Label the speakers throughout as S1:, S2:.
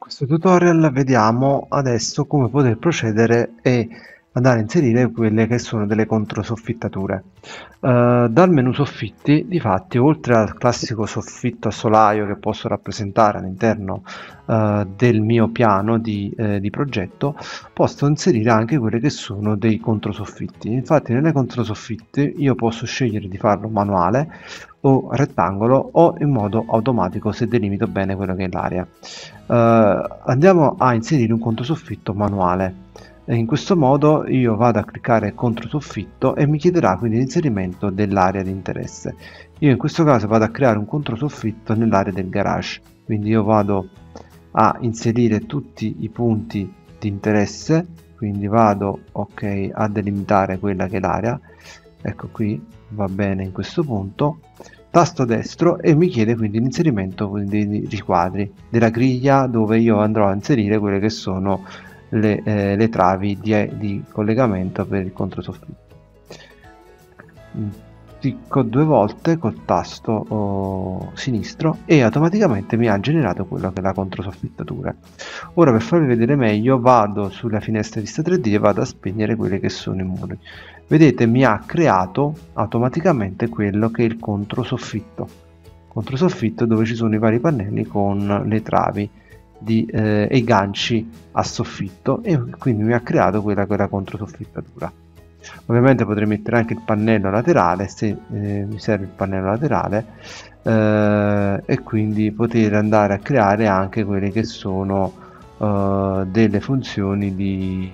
S1: Questo tutorial vediamo adesso come poter procedere e andare a inserire quelle che sono delle controsoffittature. Dal menu soffitti, difatti, oltre al classico soffitto a solaio che posso rappresentare all'interno del mio piano di progetto, posso inserire anche quelle che sono dei controsoffitti. Infatti nelle controsoffitti io posso scegliere di farlo manuale o rettangolo o in modo automatico se delimito bene quello che è l'area. Andiamo a inserire un controsoffitto manuale. E in questo modo io vado a cliccare controsoffitto e mi chiederà quindi l'inserimento dell'area di interesse. Io in questo caso vado a creare un controsoffitto nell'area del garage, quindi io vado a inserire tutti i punti di interesse, quindi vado ok a delimitare quella che è l'area. Ecco, qui va bene in questo punto, tasto destro, e mi chiede quindi l'inserimento dei riquadri della griglia dove io andrò a inserire quelle che sono le travi di collegamento per il controsoffitto. Clicco due volte col tasto sinistro e automaticamente mi ha generato quello che è la controsoffittatura. Ora, per farvi vedere meglio, vado sulla finestra vista 3D e vado a spegnere quelli che sono i muri. Vedete, mi ha creato automaticamente quello che è il controsoffitto dove ci sono i vari pannelli con le travi e i ganci a soffitto, e quindi mi ha creato quella che è la controsoffittatura. Ovviamente potrei mettere anche il pannello laterale se mi serve il pannello laterale, e quindi poter andare a creare anche quelle che sono delle funzioni di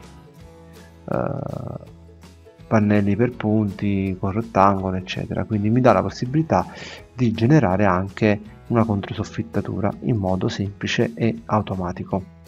S1: pannelli per punti con rettangolo, eccetera. Quindi mi dà la possibilità di generare anche una controsoffittatura in modo semplice e automatico.